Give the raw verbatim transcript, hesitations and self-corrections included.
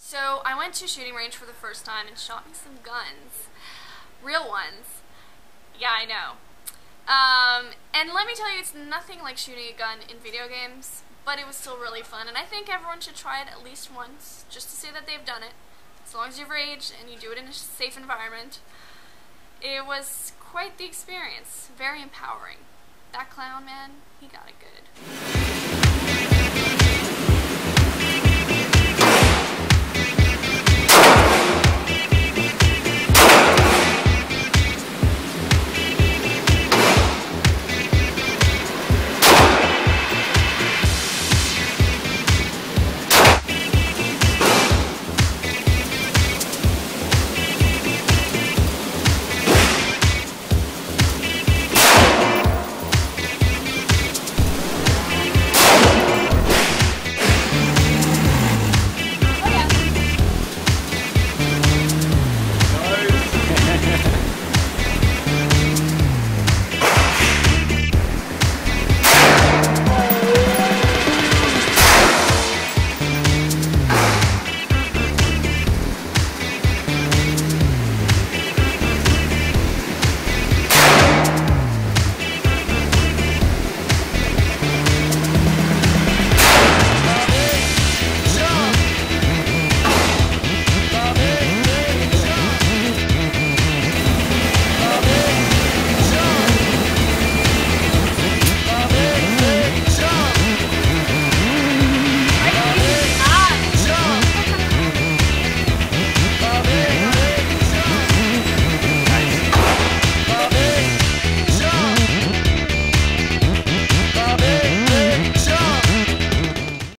So I went to shooting range for the first time and shot me some guns. Real ones. Yeah, I know. Um, and let me tell you, it's nothing like shooting a gun in video games, but it was still really fun, and I think everyone should try it at least once, just to say that they've done it, as long as you've aged and you do it in a safe environment. It was quite the experience, very empowering. That clown, man, he got it good.